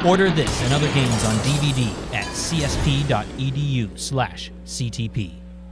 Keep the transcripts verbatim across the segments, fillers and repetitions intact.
Order this and other games on D V D at csp.edu slash CTP.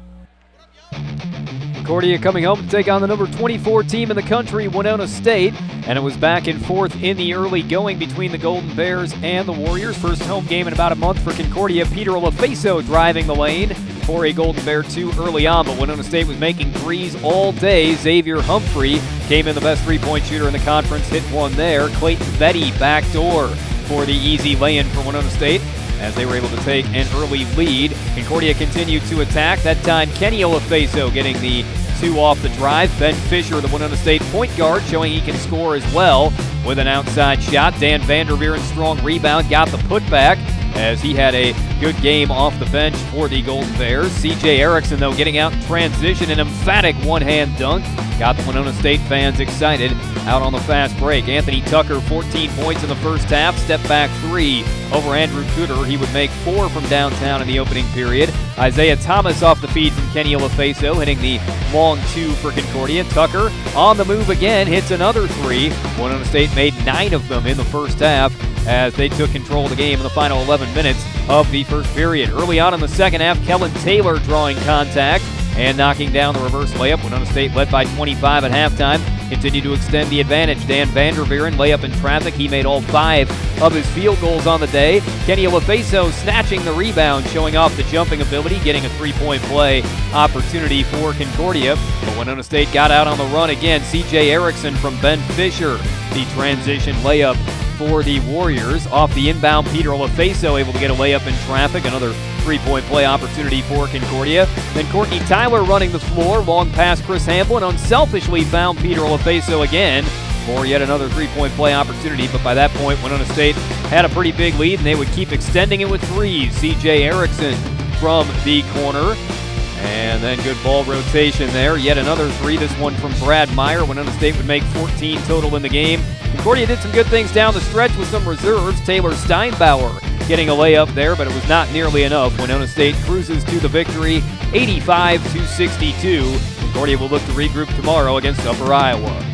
Concordia coming home to take on the number twenty-four team in the country, Winona State. And it was back and forth in the early going between the Golden Bears and the Warriors. First home game in about a month for Concordia. Peter Olafeso driving the lane for a Golden Bear two early on, but Winona State was making threes all day. Xavier Humphrey came in the best three-point shooter in the conference, hit one there. Clayton Vetty backdoor for the easy lay-in for Winona State as they were able to take an early lead. Concordia continued to attack. That time, Kenny Olafeso getting the two off the drive. Ben Fisher, the Winona State point guard, showing he can score as well with an outside shot. Dan Vanderveeren's strong rebound got the putback as he had a good game off the bench for the Golden Bears. C J Erickson, though, getting out in transition, an emphatic one-hand dunk. Got the Winona State fans excited out on the fast break. Anthony Tucker, fourteen points in the first half. Step back three over Andrew Cooter. He would make four from downtown in the opening period. Isaiah Thomas off the feed from Kenny Olafeso, hitting the long two for Concordia. Tucker on the move again, hits another three. Winona State made nine of them in the first half as they took control of the game in the final eleven minutes of the first period. Early on in the second half, Kellen Taylor drawing contact and knocking down the reverse layup. Winona State led by twenty-five at halftime. Continue to extend the advantage. Dan Vanderveeren, layup in traffic. He made all five of his field goals on the day. Kenny Olafeso snatching the rebound, showing off the jumping ability, getting a three-point play opportunity for Concordia. But Winona State got out on the run again. C J Erickson from Ben Fisher, the transition layup for the Warriors. Off the inbound, Peter Olafeso able to get a layup in traffic. Another three-point play opportunity for Concordia. Then Courtney Tyler running the floor. Long pass Chris Hamblin unselfishly found Peter Olafeso again for yet another three-point play opportunity. But by that point, Winona State had a pretty big lead, and they would keep extending it with threes. C J Erickson from the corner. And then good ball rotation there. Yet another three, this one from Brad Meyer. Winona State would make fourteen total in the game. Concordia did some good things down the stretch with some reserves. Taylor Steinbauer getting a layup there, but it was not nearly enough. Winona State cruises to the victory, eighty-five to sixty-two. Concordia will look to regroup tomorrow against Upper Iowa.